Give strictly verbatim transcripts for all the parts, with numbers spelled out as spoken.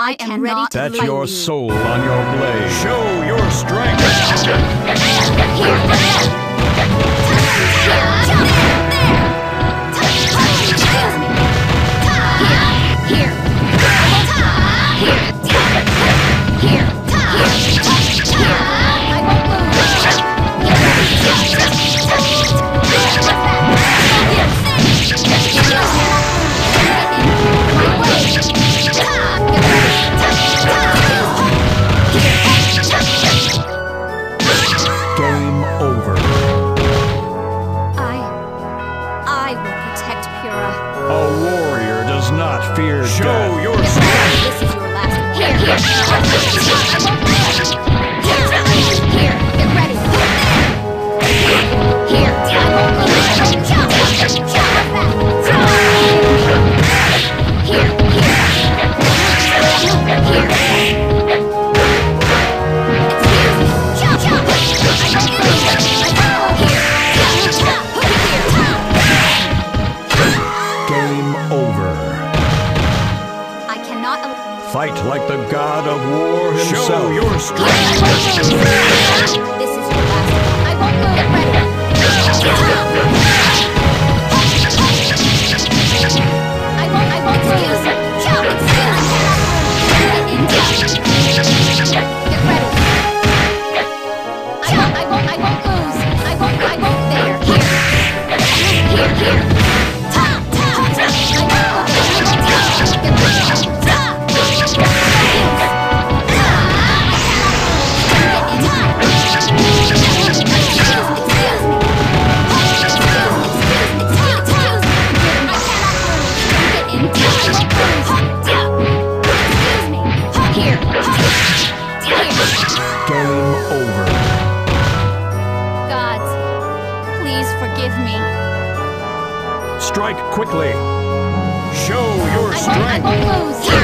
I am ready to Set fight your you. soul on your blade. Show your strength. Game over. I... I will protect Pyrrha. A warrior does not fear Show death. your strength. This is your last one. Here, here, here, here, get ready. Here, I won't lose. Here, here, here. Game over. I cannot al- Fight like the god of war himself. Show your strength. This is your last one. I won't lose. Get ready. I won't, I won't lose. Get ready. I won't, I won't, I won't lose. I won't, I won't there. Here. Here, here. Top, top, top. I won't lose. Get ready. Top. Game over. Gods, please forgive me. Strike quickly. Show your I won't, I strength. won't lose. Get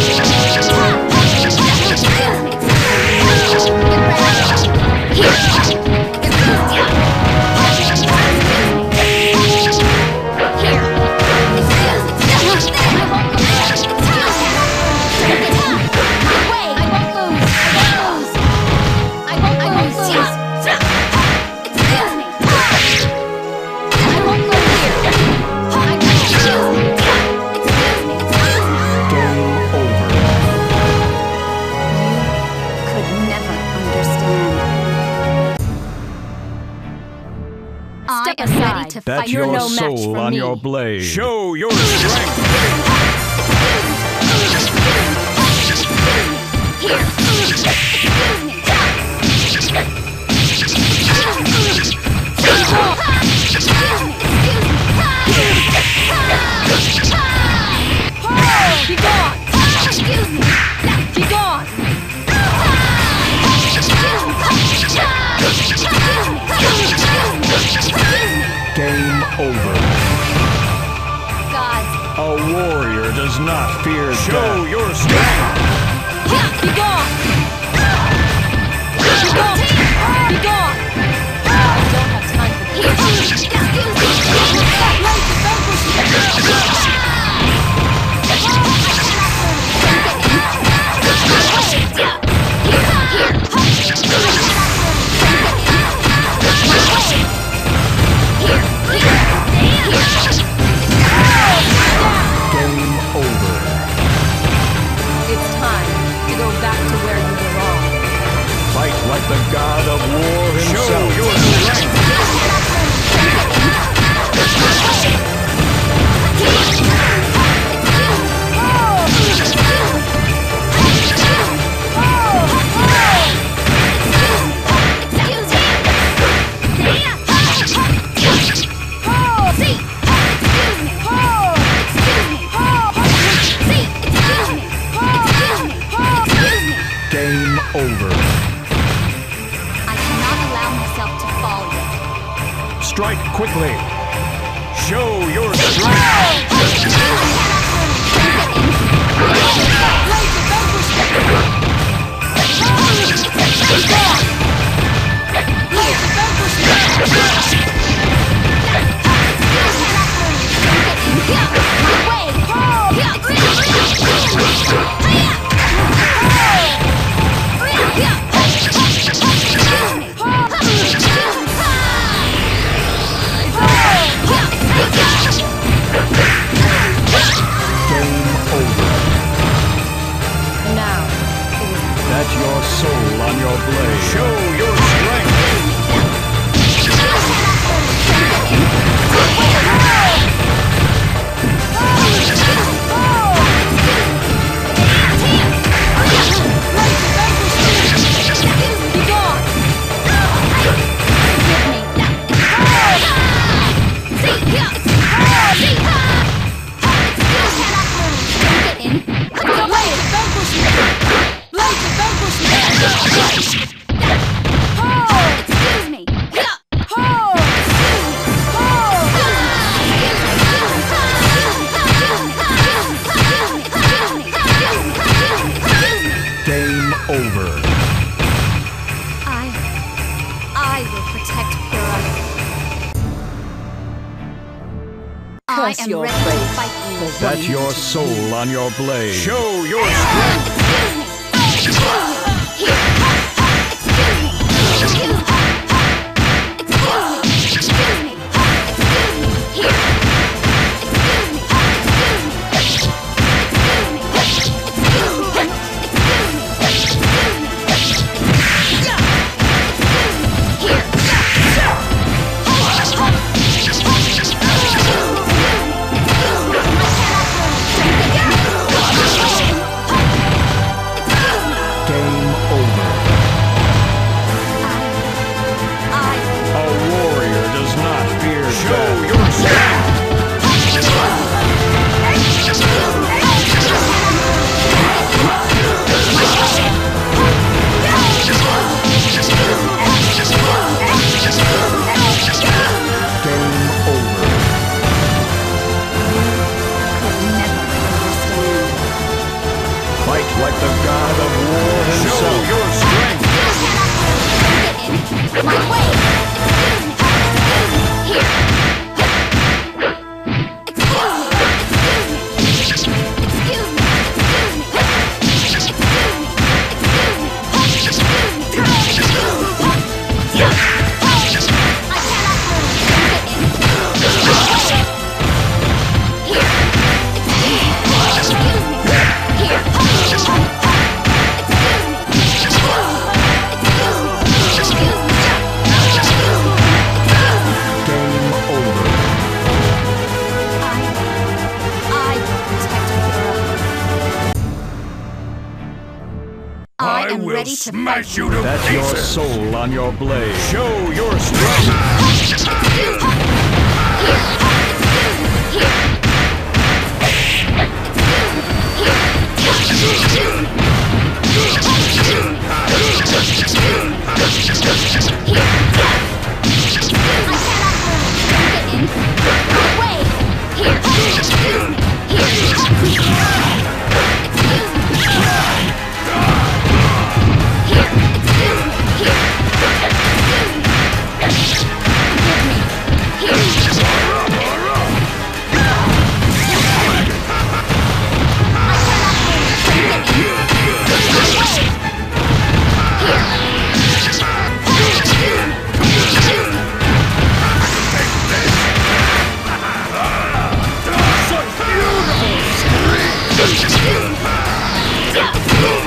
ready. Here. Here. I won't lose. My way. I won't lose. I won't lose. I won't lose. Excuse me. I won't lose here. I won't lose. Excuse me. Excuse me. Game over. Could never understand. I am ready to Bet fight. your You're no match soul for on me. your blade. Show your strength. Here. Excuse me. Excuse me. Be gone. Excuse me. Be gone. Game over. Gods, A warrior does not fear Show death. your strength. be gone. Be gone. Be gone. I don't have time for this. Excuse me. Game over. It's time to go back to where you belong. Fight like the god of war himself. Show your strength. Game over. I cannot allow myself to fall yet. Strike quickly. Show your strength. That's your soul on your blade. Show your strength. Game over. I... I will protect Pyrrha. I Curse am your ready to fate. fight you. That's your soul on your blade. Show your strength. Excuse me. Here. Excuse me. Excuse me. Excuse me. Excuse me. Here. Excuse me. Excuse me. Game over. A warrior does not fear death. Show your strength. Game over. Fight like the god of war Show himself. your strength. My way! Here! Excuse me! Excuse me! Excuse me! Excuse me! Excuse me! Yeah! I cannot move! Here! Excuse me! Here! Game over. I will protect Pyrrha. I am will ready to fight smash you to That's your pieces. soul on your blade. Show your strength. Such beautiful screams.